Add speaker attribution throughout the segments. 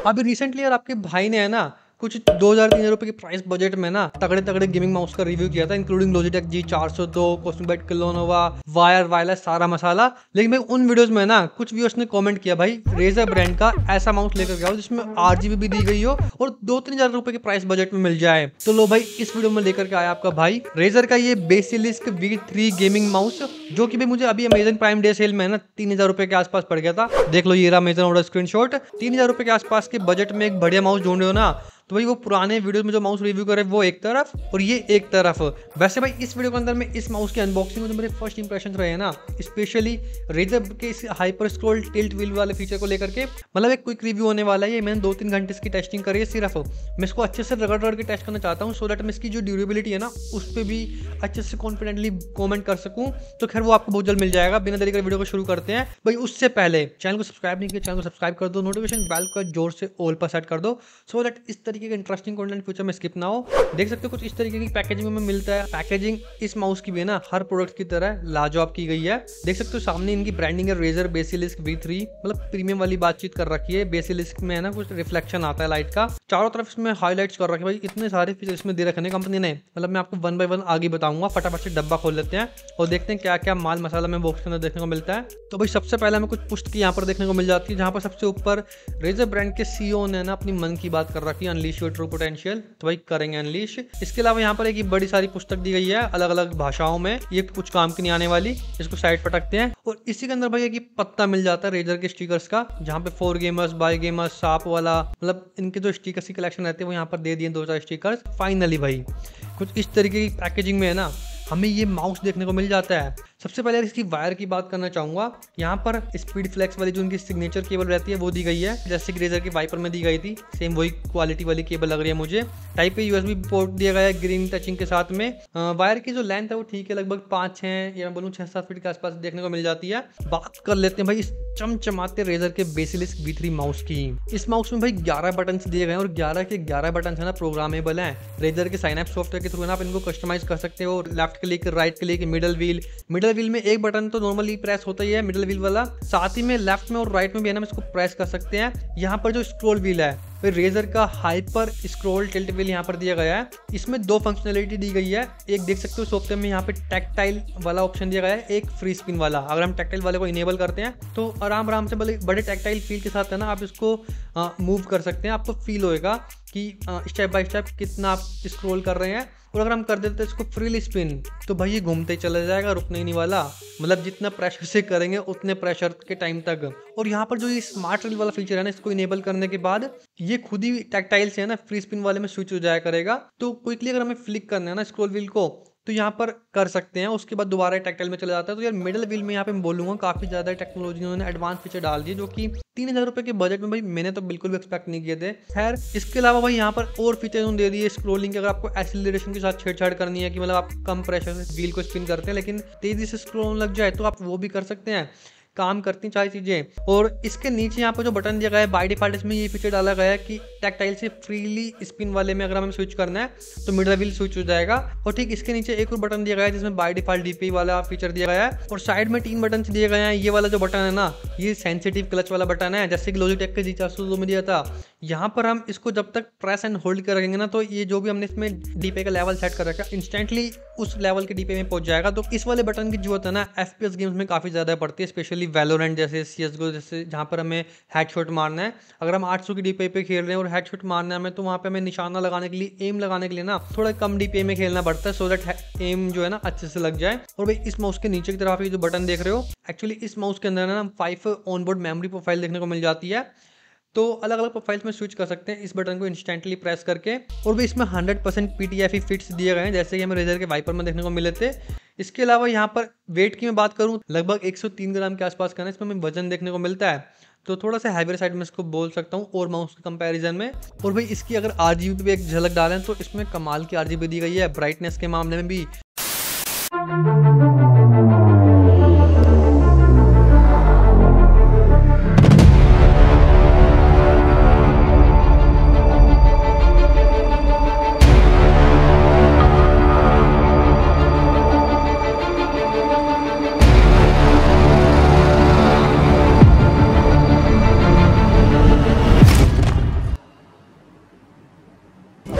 Speaker 1: अभी रिसेंटली यार आपके भाई ने है ना कुछ 2000-3000 रुपए के प्राइस बजट में ना तगड़े तगड़े गेमिंग माउस का रिव्यू किया था, including Logitech G402, Cosmic Byte क्लोनोवा, वायर वायरलेस सारा मसाला। लेकिन भाई उन वीडियोस में ना कुछ व्यूअर्स ने कमेंट किया भाई रेजर ब्रांड का ऐसा माउस लेकर के आओ जिसमें RGB भी दी गई हो और 2-3 हजार रुपए के प्राइस बजट में मिल जाए। तो लो भाई इस वीडियो में लेकर के आया आपका भाई रेजर का ये बेसिलिस्क V3 गेमिंग माउस, जो कि भाई मुझे अभी अमेजन प्राइम डे सेल में ना 3000 रुपए के आसपास पड़ गया था। देख लो ये रहा अमेजन ऑर्डर स्क्रीनशॉट। 3000 रुपए के आसपास के बजट में एक बढ़िया माउस ढूंढ रहे हो ना, तो भाई वो पुराने वीडियो में जो माउस रिव्यू करे वो एक तरफ और ये एक तरफ। वैसे भाई इस वीडियो के अंदर में इस माउस की अनबॉक्सिंग में जो मेरे फर्स्ट इंप्रेशन रहे हैं ना, स्पेशली रेजर के इस हाइपर स्क्रॉल टिल्ट व्हील वाले फीचर को लेकर के, मतलब एक क्विक रिव्यू होने वाला है। ये मैंने 2-3 घंटे इसकी टेस्टिंग करी है सिर्फ। मैं इसको अच्छे से रगड़ रगड़ के टेस्ट करना चाहता हूँ सो दैट मैं इसकी जो ड्यूरेबिलिटी है ना उस पर भी अच्छे से कॉन्फिडेंटली कॉमेंट कर सकूँ। तो खैर वो आपको बहुत जल्द मिल जाएगा। बिना देरी कर वीडियो को शुरू करते हैं। भाई उससे पहले चैनल को सब्सक्राइब नहीं किया, चैनल को सब्सक्राइब कर दो, नोटिफिकेशन बेल को जोर से ऑल पर सेट कर दो सो दैट इस तरीके का इंटरेस्टिंग कंटेंट फ्यूचर में स्किप ना हो। देख सकते हो कुछ इस तरीके की पैकेजिंग में मिलता है। पैकेजिंग इस माउस की भी है ना हर प्रोडक्ट की तरह लाजवाब की गई है। देख सकते हो सामने इनकी ब्रांडिंग है रेजर बेसिलिस्क V3, मतलब प्रीमियम वाली बातचीत कर रखी है। बेसिलिस्क में है ना कुछ रिफ्लेक्शन आता है लाइट का। चारों तरफ इसमें हाईलाइट्स कर रखे भाई, इतने सारे फीचर इसमें दे रखे हैं कंपनी ने। मतलब मैं आपको 1 बाय 1 आगे बताऊंगा। फटाफट से डब्बा खोल लेते हैं और देखते हैं क्या क्या माल मसाला में बॉक्स के अंदर देखने को मिलता है। तो भाई सबसे पहले हमें कुछ पुस्तक यहाँ पर देखने को मिल जाती है, जहाँ पर सबसे ऊपर रेजर ब्रांड के CEO ने ना अपनी मन की बात कर रखी है, अनलीश योर ट्रू पोटेंशियल। तो भाई करेंगे अनलीश। इसके अलावा यहाँ पर एक बड़ी सारी पुस्तक दी गई है अलग अलग भाषाओं में, ये कुछ काम की नहीं आने वाली। इसको साइड पर रखते हैं और इसी के अंदर भाई एक पत्ता मिल जाता है रेजर के स्टिकर्स का, जहाँ पे 4 गेमर्स, बाय गेमर्स, सांप वाला, मतलब इनके जो स्टिकर्स की कलेक्शन रहते हैं वो यहाँ पर दे दिए 2-4 स्टिकर्स। फाइनली भाई कुछ इस तरीके की पैकेजिंग में है ना हमें ये माउस देखने को मिल जाता है। सबसे पहले इसकी वायर की बात करना चाहूंगा। यहाँ पर स्पीड फ्लेक्स वाली जो उनकी सिग्नेचर केबल रहती है वो दी गई है, जैसे कि रेजर के वाइपर में दी गई थी। सेम वही क्वालिटी वाली केबल लग रही है मुझे। टाइप पे USB पोर्ट दिया गया है ग्रीन टचिंग के साथ में। वायर की जो लेंथ है वो ठीक है, लगभग 5-6 या मैं बोलूँ 6-7 फीट के आसपास देखने को मिल जाती है। बात कर लेते हैं भाई इस चमचमाते रेजर के बेसिलिस्क V3 माउस की। इस माउस में भाई 11 बटन दिए गए हैं और 11 के 11 बटन है ना प्रोग्रामेबल हैं। रेजर के साइनैप्स सॉफ्टवेयर के थ्रू ना आप इनको कस्टमाइज कर सकते हो। Left click, right click, middle wheel में एक बटन तो नॉर्मली प्रेस होता ही है मिडल व्हील वाला, साथ ही में लेफ्ट में और राइट में भी है ना इसको प्रेस कर सकते हैं। यहाँ पर जो स्क्रॉल व्हील है फिर रेजर का हाइपर स्क्रॉल टिल्ट व्हील यहाँ पर दिया गया है। इसमें 2 फंक्शनलिटी दी गई है। एक देख सकते हो सॉफ्टवेयर में यहाँ पे टैक्टाइल वाला ऑप्शन दिया गया है, एक फ्री स्पिन वाला। अगर हम टैक्टाइल वाले को इनेबल करते हैं तो आराम से बड़े टैक्टाइल फील के साथ है ना आप इसको मूव कर सकते हैं। आपको फील होएगा कि स्टेप बाय स्टेप कितना आप स्क्रॉल कर रहे हैं। और अगर हम कर देते हैं इसको फ्रीली स्पिन तो भाई ये घूमते ही चला जाएगा, रुकने ही नहीं वाला। मतलब जितना प्रेशर से करेंगे उतने प्रेशर के टाइम तक। और यहाँ पर जो ये स्मार्ट रील वाला फीचर है ना, इसको इनेबल करने के बाद ये खुद ही टैक्टाइल से है ना फ्री स्पिन वाले में स्विच हो जाया करेगा। तो क्विकली अगर हमें फ्लिक करना है ना स्क्रॉल व्हील को तो यहाँ पर कर सकते हैं, उसके बाद दोबारा टैक्टाइल में चला जाता है। तो यार मिडिल व्हील में यहाँ पे मैं बोलूँगा काफ़ी ज़्यादा टेक्नोलॉजी उन्होंने एडवांस फीचर डाल दिए, जो कि 3000 रुपये के बजट में भाई मैंने तो बिल्कुल भी एक्सपेक्ट नहीं किए थे। खैर इसके अलावा भाई यहाँ पर और फीचर उन्होंने दे दिए स्क्रोलिंग के। अगर आपको एक्सीलरेशन के साथ छेड़छाड़ करनी है कि मतलब आप कम प्रेशर से व्हील को स्पिन करते हैं लेकिन तेज़ी से स्क्रॉल लग जाए तो आप वो भी कर सकते हैं। काम करती हैं सारी चीज़ें। और इसके नीचे यहाँ पर जो बटन दिया गया है बाय डिफॉल्ट इसमें ये फीचर डाला गया है कि टैक्टाइल से फ्रीली स्पिन वाले में अगर हमें स्विच करना है तो मिडल व्हील स्विच हो जाएगा। और ठीक इसके नीचे एक और बटन दिया गया है जिसमें बाय डिफॉल्ट DPI वाला फीचर दिया गया है। और साइड में 3 बटन दिए गए हैं। ये वाला जो बटन है ना ये सेंसिटिव क्लच वाला बटन है, जैसे कि लॉजिटेक के G402 में दिया था। यहाँ पर हम इसको जब तक प्रेस एंड होल्ड कर रखेंगे ना तो ये जो भी हमने इसमें DPI का लेवल सेट कर रखा है इंस्टेंटली उस लेवल के DPI में पहुंच जाएगा। तो इस वाले बटन की जरूरत है ना FPS गेम्स में काफ़ी ज़्यादा पड़ती है, स्पेशली वैलोरेंट जैसे, CSGO जैसे, जहाँ पर हमें हेडशॉट मारना है। अगर हम 800 की DPI पे खेल रहे हैं और हेडशॉट मारना है हमें, तो वहाँ पे हमें निशाना लगाने के लिए, एम लगाने के लिए ना थोड़ा कम DPI में खेलना पड़ता है सो दैट एम जो है ना अच्छे से लग जाए। और भाई इस माउस के नीचे की तरफ आप ये जो बटन देख रहे हो, एक्चुअली इस माउस के अंदर ना 5 ऑनबोर्ड मेमोरी प्रोफाइल देखने को मिल जाती है। तो अलग अलग प्रोफाइल्स में स्विच कर सकते हैं इस बटन को इंस्टेंटली प्रेस करके। और भी इसमें 100% PTFE फिट्स दिए गए हैं, जैसे कि हमें रेजर के वाइपर में देखने को मिले थे। इसके अलावा यहाँ पर वेट की मैं बात करूँ लगभग 103 ग्राम के आसपास का ना इसमें हमें वजन देखने को मिलता है। तो थोड़ा सा हैवियर साइड में इसको बोल सकता हूँ और माउस के कंपैरिजन में। और भाई इसकी अगर RGB पे एक झलक डालें तो इसमें कमाल की RGB दी गई है, ब्राइटनेस के मामले में भी।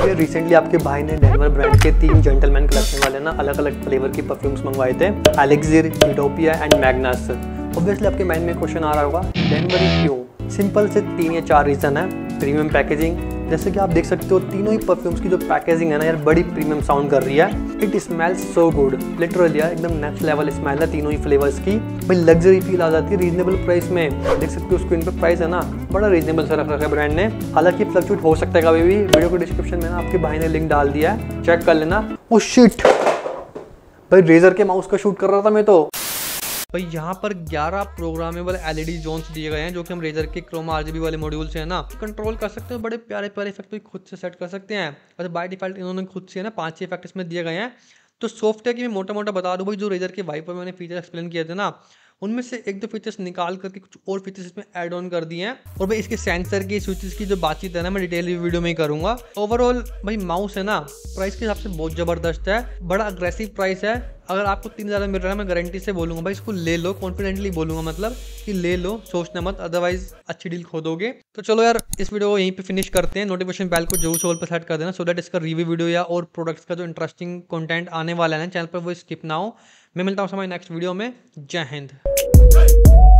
Speaker 1: ये रिसेंटली आपके भाई ने डेनवर ब्रांड के 3 जेंटलमैन कलेक्शन वाले ना अलग अलग फ्लेवर की परफ्यूम्स मंगवाए थे, Elixir, Utopia and Magnus. Obviously आपके माइंड में क्वेश्चन आ रहा होगा, डेनवर ही क्यों? सिंपल से 3 या 4 रीज़न है। प्रीमियम पैकेजिंग, जैसे कि आप देख सकते हो तीनों ही परफ्यूम्स की जो पैकेजिंग है ना यार, बड़ी प्रीमियम साउंड कर रही है। It smells so good, literally यार एकदम नेक्स्ट लेवल स्मेल है तीनों ही फ्लेवर्स की। भाई लग्जरी फील आ जाती है रीजनेबल प्राइस में। देख सकते हो स्क्रीन पे प्राइस है ना, बड़ा रीजनेबल से रख रखा है ब्रांड ने। हालांकि फ्लक्चुएट हो सकता है कभी भी। वीडियो को डिस्क्रिप्शन में ना आपके भाई ने लिंक डाल दिया है, चेक कर लेना। ओ शिट भाई, रेजर के माउस का शूट कर रहा था मैं तो। भाई यहाँ पर 11 प्रोग्रामेबल एलईडी जोन्स दिए गए हैं, जो कि हम रेजर के क्रोमा आरजीबी वाले मॉड्यूल से है ना कंट्रोल कर सकते हैं। बड़े प्यारे प्यारे इफेक्ट भी खुद से सेट कर सकते हैं। और बाय डिफॉल्ट इन्होंने खुद से है ना 5-6 इफेक्ट इसमें दिए गए हैं। तो सॉफ्टवेयर की मैं मोटा मोटा बता दूं भाई, जो रेजर के वाइपर मैंने फीचर एक्सप्लेन किए थे ना, उनमें से 1-2 फीचर्स निकाल करके कुछ और फीचर्स इसमें ऐड ऑन कर दिए हैं। और भाई इसके सेंसर की स्विचेस की जो बातचीत है ना, मैं डिटेल वीडियो में ही करूंगा। ओवरऑल भाई माउस है ना प्राइस के हिसाब से बहुत ज़बरदस्त है, बड़ा अग्रेसिव प्राइस है। अगर आपको 3000 मिल रहा है, मैं गारंटी से बोलूंगा भाई इसको ले लो, कॉन्फिडेंटली बोलूंगा, मतलब कि ले लो, सोचना मत, अदरवाइज अच्छी डील खो दोगे। तो चलो यार इस वीडियो को यहीं पे फिनिश करते हैं। नोटिफिकेशन बेल को जरूर ऑल पर सेट कर देना, सो दैट इसका रिव्यू वीडियो या और प्रोडक्ट्स का जो इंटरेस्टिंग कंटेंट आने वाला है ना चैनल पर, वो स्किप ना हो। मैं मिलता हूँ समय नेक्स्ट वीडियो में। जय हिंद।